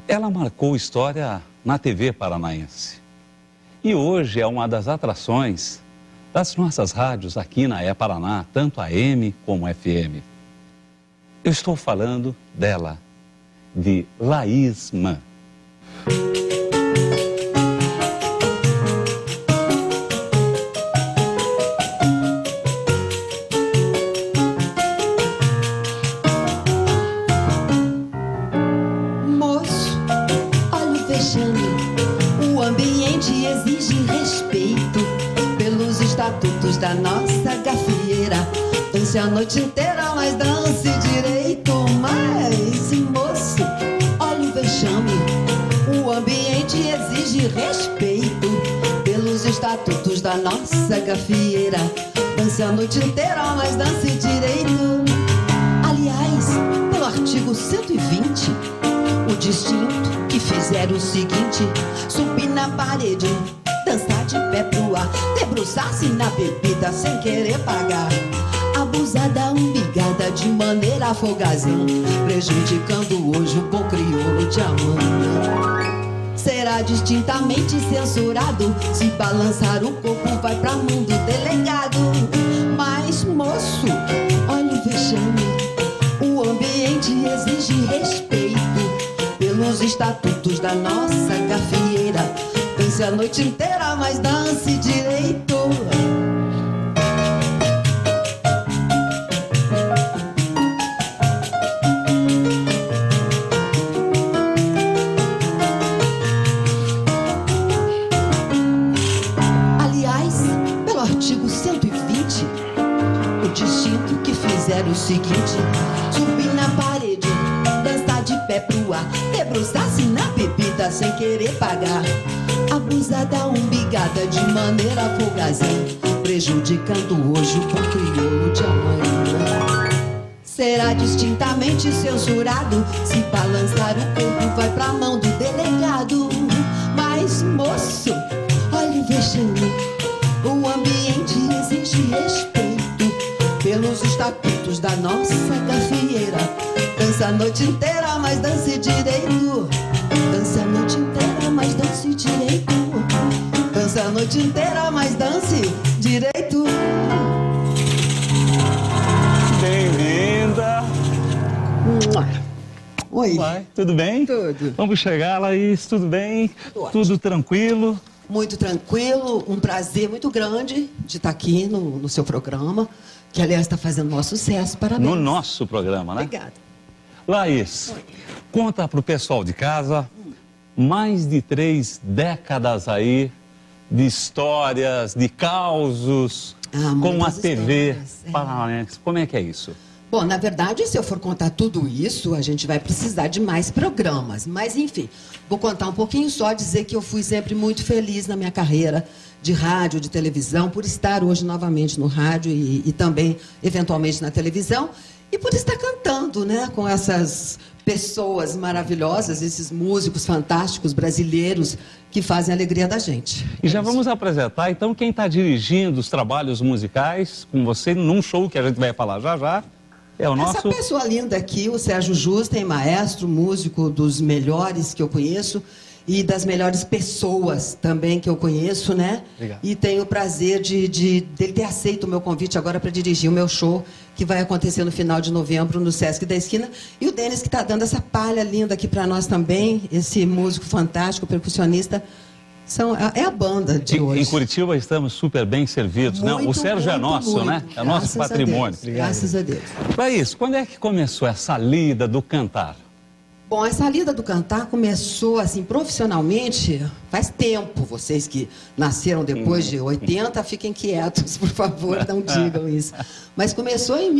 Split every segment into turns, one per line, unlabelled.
Ela marcou história na TV paranaense. E hoje é uma das atrações das nossas rádios aqui na E-Paraná, tanto AM como FM. Eu estou falando dela, de Laís Mann.
O ambiente exige respeito pelos estatutos da nossa gafieira. Dance a noite inteira, mas dance direito. Mas, moço, olha o vexame. O ambiente exige respeito pelos estatutos da nossa gafieira. Dance a noite inteira, mas dance direito. Aliás, pelo artigo 120, o distinto que fizeram o seguinte: subir na parede, dançar de pé pro ar, debruçar-se na bebida sem querer pagar, abusar da umbigada de maneira afogazão, prejudicando hoje o bom crioulo de amanhã. Será distintamente censurado, se balançar o corpo vai pra mão do delegado. Mas, moço, olha o vexame, o ambiente exige respeito pelos estatutos da nossa gafieira. Dance a noite inteira, mas dance direito. Aliás, pelo artigo 120, o distinto que fizeram o seguinte: subir na parede, dançar de pé pro ar, debruçar-se na bebida sem querer pagar, abusar da umbigada de maneira afogazã, prejudicando hoje o bom crioulo de amanhã. Será distintamente censurado, se balançar o corpo vai pra mão do delegado. Mas, moço, olha o vexame, o ambiente exige respeito pelos estatutos da nossa gafieira. Dança a noite inteira, mas dance direito. Dança a noite inteira, mas dance direito. Dança a noite inteira, mas dance direito.
Bem-vinda.
Oi.
Vai, tudo bem?
Tudo.
Vamos chegar, Laís, tudo bem? Tudo tranquilo?
Muito tranquilo, um prazer muito grande de estar aqui no seu programa, que aliás está fazendo o maior sucesso. Parabéns.
No nosso programa, né?
Obrigada.
Laís, conta para o pessoal de casa, mais de 3 décadas aí de histórias, de causos com a TV paranaense. Como é que é isso?
Bom, na verdade, se eu for contar tudo isso, a gente vai precisar de mais programas. Mas, enfim, vou contar um pouquinho só, dizer que eu fui sempre muito feliz na minha carreira de rádio, de televisão, por estar hoje novamente no rádio e também, eventualmente, na televisão. E por estar cantando, né, com essas pessoas maravilhosas, esses músicos fantásticos brasileiros que fazem a alegria da gente.
E já vamos apresentar, então, quem está dirigindo os trabalhos musicais com você num show que a gente vai falar já já. É o nosso...
Essa pessoa linda aqui, o Sérgio Justen, maestro, músico dos melhores que eu conheço e das melhores pessoas também que eu conheço, né?
Obrigado.
E tenho o prazer dele ter aceito o meu convite agora para dirigir o meu show, que vai acontecer no final de novembro no Sesc da Esquina. E o Denis, que está dando essa palha linda aqui para nós também, esse músico fantástico, percussionista. É a banda de hoje.
Em Curitiba estamos super bem servidos, né? O Sérgio é nosso, né? É nosso patrimônio.
Graças a Deus.
Laís, quando é que começou essa lida do cantar?
Bom, essa lida do cantar começou, assim, profissionalmente, faz tempo. Vocês que nasceram depois de 80, fiquem quietos, por favor, não digam isso. Mas começou em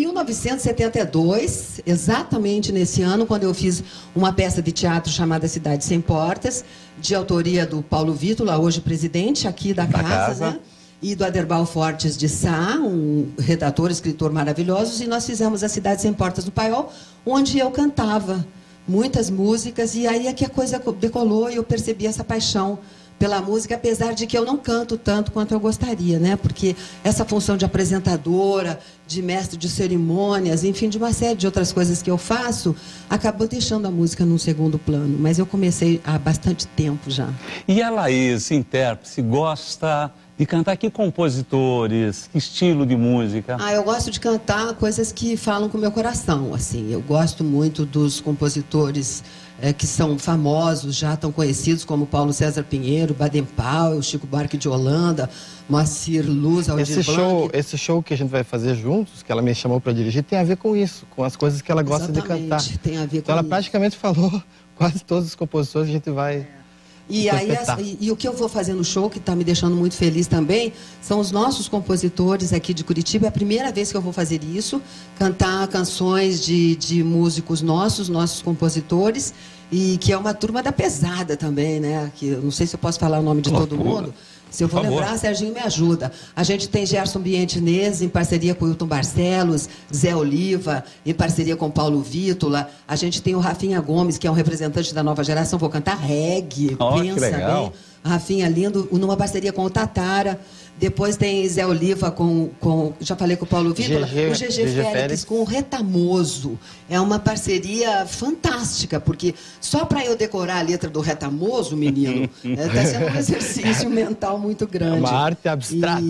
1972, exatamente nesse ano, quando eu fiz uma peça de teatro chamada Cidade Sem Portas, de autoria do Paulo Vítola, hoje presidente aqui da casa, né? E do Aderbal Fortes de Sá, um redator, escritor maravilhoso, e nós fizemos a Cidade Sem Portas do Paiol, onde eu cantava muitas músicas, e aí é que a coisa decolou e eu percebi essa paixão pela música, apesar de que eu não canto tanto quanto eu gostaria, né? Porque essa função de apresentadora, de mestre de cerimônias, enfim, de uma série de outras coisas que eu faço, acabou deixando a música num segundo plano. Mas eu comecei há bastante tempo já.
E a Laís, intérprete, gosta de cantar que compositores, que estilo de música?
Eu gosto de cantar coisas que falam com o meu coração, assim. Eu gosto muito dos compositores que são famosos, já tão conhecidos, como Paulo César Pinheiro, Baden Powell, Chico Buarque de Holanda, Moacir Luz, Aldir Blanc.
Esse show que a gente vai fazer juntos, que ela me chamou para dirigir, tem a ver com isso, com as coisas que ela gosta de cantar.
Tem a ver
então
com
ela praticamente falou quase todos os compositores que a gente vai...
E o que eu vou fazer no show, que está me deixando muito feliz também, são os nossos compositores aqui de Curitiba. É a primeira vez que eu vou fazer isso, cantar canções de músicos nossos compositores, e que é uma turma da pesada também, né? Que eu não sei se eu posso falar o nome de todo mundo. Se eu vou lembrar, Serginho me ajuda. A gente tem Gerson Bientinez, em parceria com o Hilton Barcelos, Zé Oliva, em parceria com Paulo Vítola. A gente tem o Rafinha Gomes, que é um representante da nova geração. Vou cantar reggae,
pensa bem.
Rafinha lindo, numa parceria com o Tatara. Depois tem Zé Oliva já falei com o Paulo Vítola, o GG Félix com o Retamoso. É uma parceria fantástica, porque só para eu decorar a letra do Retamoso, menino, está sendo um exercício mental muito grande.
É uma arte abstrata.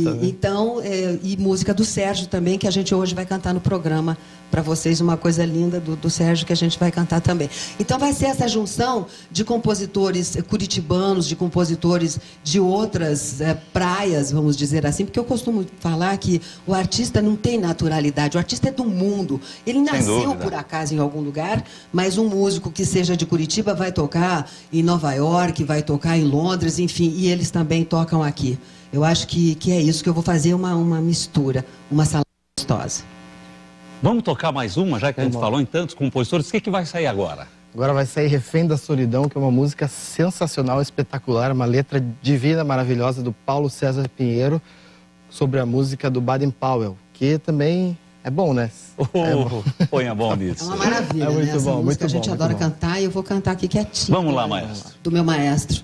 E música do Sérgio também, que a gente hoje vai cantar no programa para vocês, uma coisa linda do Sérgio, que a gente vai cantar também. Então vai ser essa junção de compositores curitibanos, de compositores de outras praias, vamos dizer assim, porque eu costumo falar que o artista não tem naturalidade, o artista é do mundo. Ele nasceu por acaso em algum lugar, mas um músico que seja de Curitiba vai tocar em Nova York, vai tocar em Londres, enfim, e eles também tocam aqui. Eu acho que é isso que eu vou fazer, uma mistura, uma salada gostosa.
Vamos tocar mais uma, já que a gente falou em tantos compositores. O que vai sair agora?
Agora vai sair Refém da Solidão, que é uma música sensacional, espetacular, uma letra divina, maravilhosa, do Paulo César Pinheiro, sobre a música do Baden Powell, que também é bom, né?
Ponha bom nisso.
É uma maravilha,
né?
Essa música muito a gente adora cantar, e eu vou cantar aqui quietinho.
Vamos lá, maestro.
Do meu maestro.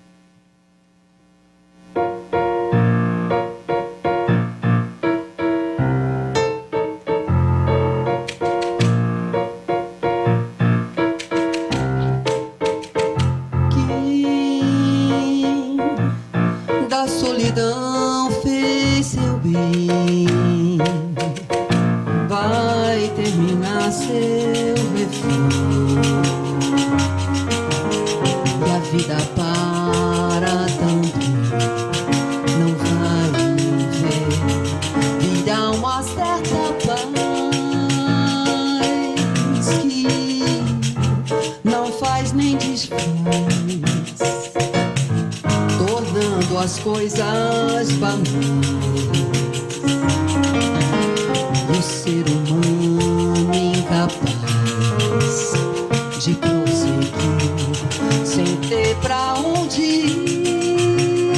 Solidão fez seu bem, vai terminar seu refém, e a vida para também, não vai ver, virá uma certa paz que não faz nem desfaz, tornando as coisas banais. E o ser humano incapaz de prosseguir sem ter pra onde ir.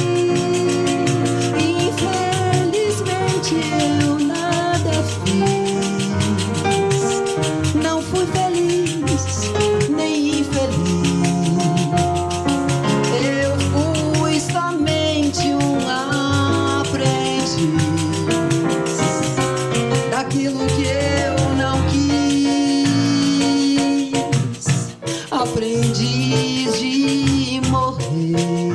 Infelizmente eu nada fiz, não fui feliz nem infeliz. Aquilo que eu não quis, aprendiz de morrer,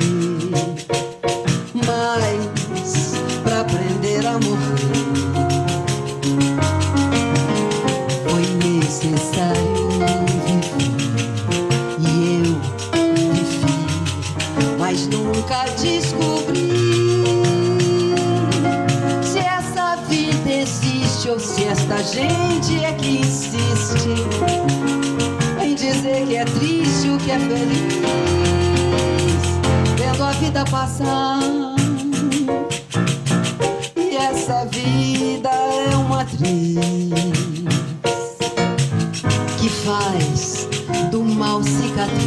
mas pra aprender a morrer foi necessário viver, e eu vivi, mas nunca descobri ou se esta gente é que insiste em dizer que é triste o que é feliz, vendo a vida passar. E essa vida é uma atriz que faz do mal cicatriz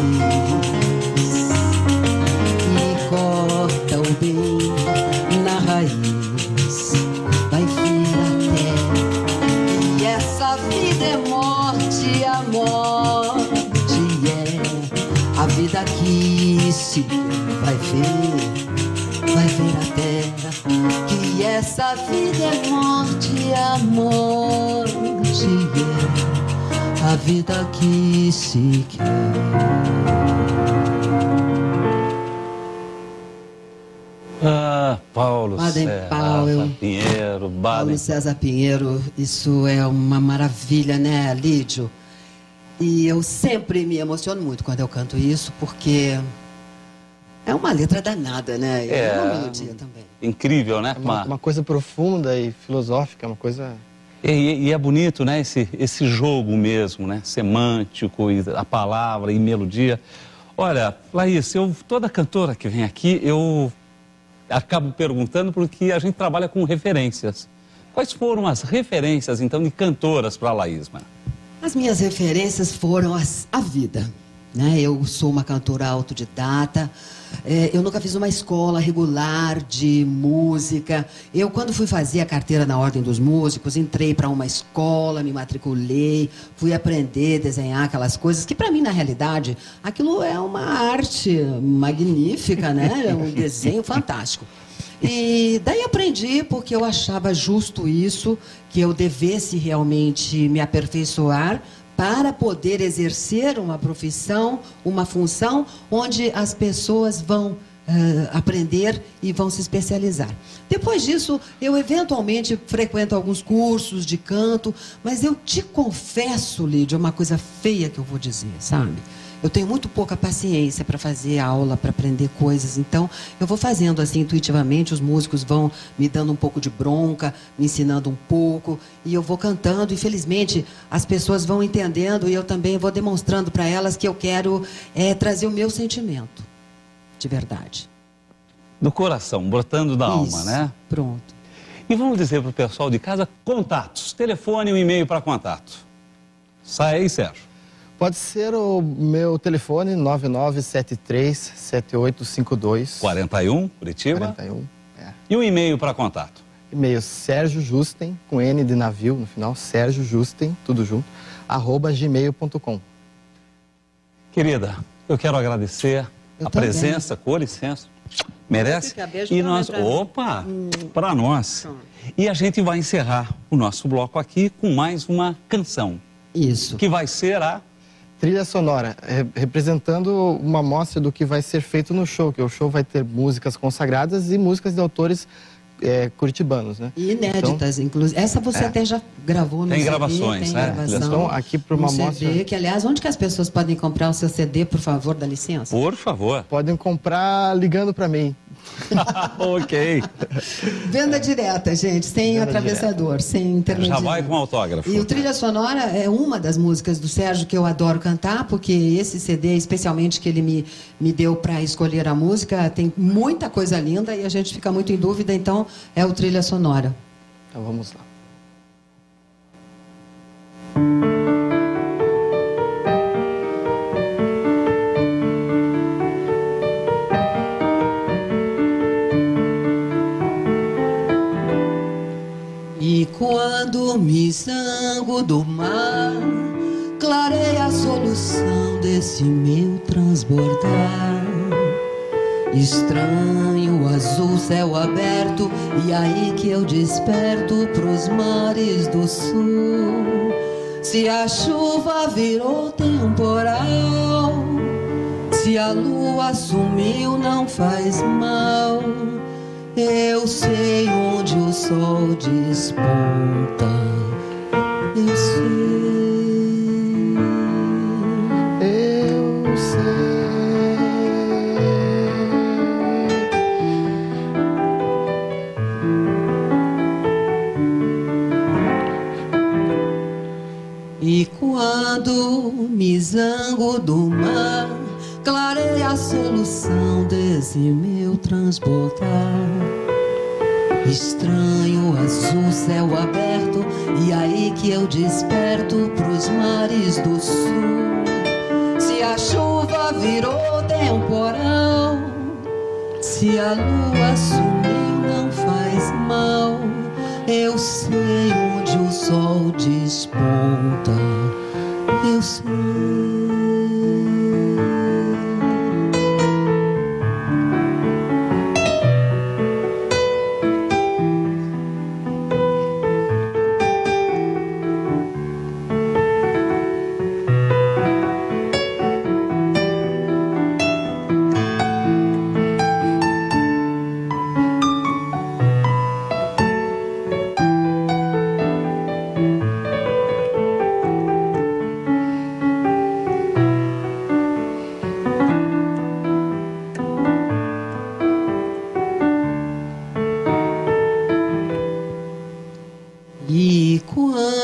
e corta o bem na raiz. Vai vir até, e essa vida é morte, a morte é a vida que se vai. vai ver a terra, que essa vida é morte, a morte é a vida que se quer.
Paulo César Pinheiro,
Paulo César Pinheiro, isso é uma maravilha, né, Lídio? E eu sempre me emociono muito quando eu canto isso, porque é uma letra danada, né? E é uma melodia também.
Incrível, né?
É uma coisa profunda e filosófica, uma coisa...
E é bonito, né? Esse jogo mesmo, né? Semântico, e a palavra e melodia. Olha, Laís, toda cantora que vem aqui, eu acabo perguntando porque a gente trabalha com referências. Quais foram as referências, então, de cantoras para a Laís, mano?
As minhas referências foram a vida, né? Eu sou uma cantora autodidata, eu nunca fiz uma escola regular de música. Eu, quando fui fazer a carteira na Ordem dos Músicos, entrei para uma escola, me matriculei, fui aprender a desenhar aquelas coisas que, para mim, na realidade, aquilo é uma arte magnífica, né? É um desenho fantástico. E daí aprendi porque eu achava justo isso, que eu devesse realmente me aperfeiçoar para poder exercer uma profissão, uma função onde as pessoas vão aprender e vão se especializar. Depois disso, eu eventualmente frequento alguns cursos de canto, mas eu te confesso, Lídia, uma coisa feia que eu vou dizer, sabe? Eu tenho muito pouca paciência para fazer aula, para aprender coisas. Então, eu vou fazendo assim intuitivamente, os músicos vão me dando um pouco de bronca, me ensinando um pouco, e eu vou cantando. E, felizmente, as pessoas vão entendendo e eu também vou demonstrando para elas que eu quero trazer o meu sentimento, de verdade.
Do coração, brotando da alma, né?
Pronto.
E vamos dizer para o pessoal de casa, contatos, telefone e um e-mail para contato. Sai aí, Sérgio.
Pode ser o meu telefone, 9973-7852.
41, Curitiba.
41,
E um e-mail para contato?
E-mail Sérgio Justen, com N de navio no final, Sérgio Justen, tudo junto, @gmail.com.
Querida, eu quero agradecer a presença, com licença. Merece? E nós, opa, para nós. E a gente vai encerrar o nosso bloco aqui com mais uma canção.
Isso.
Que vai ser a
trilha sonora, representando uma amostra do que vai ser feito no show, que o show vai ter músicas consagradas e músicas de autores curitibanos, né?
E inéditas, então, inclusive. Essa você até já gravou no
Tem
CD,
gravações,
tem
gravação.
Então, aqui para uma amostra...
CD, que, aliás, onde que as pessoas podem comprar o seu CD, por favor, dá licença?
Por favor.
Podem comprar ligando para mim.
Ok.
Venda direta, gente, sem Venda atravessador, direta. Sem intermediário.
Já vai com autógrafo.
E o Trilha Sonora é uma das músicas do Sérgio que eu adoro cantar, porque esse CD, especialmente que ele me deu para escolher a música, tem muita coisa linda e a gente fica muito em dúvida, então é o Trilha Sonora.
Então vamos lá.
E quando me zango do mar, clareia a solução desse meu transbordar. Estranho o azul céu aberto, e aí que eu desperto pros mares do sul. Se a chuva virou temporal, se a lua sumiu não faz mal. Eu sei onde o sol desponta, eu sei,
eu sei.
E quando me zango do mar, clareia a solução desse meu transbordar. Estranho azul céu aberto, e aí que eu desperto pros mares do sul. Se a chuva virou temporal, se a lua sumiu não faz mal. Eu sei onde o sol desponta, eu sei.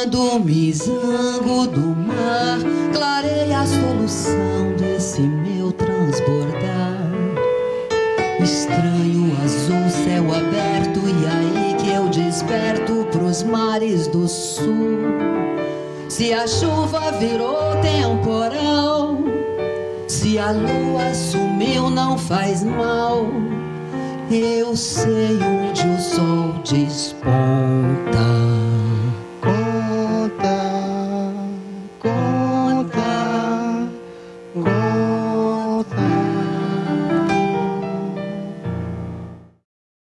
quando me zango do mar, clareia a solução desse meu transbordar. Estranho azul, céu aberto, e aí que eu desperto pros mares do sul. Se a chuva virou temporal, se a lua sumiu não faz mal, eu sei onde o sol desponta.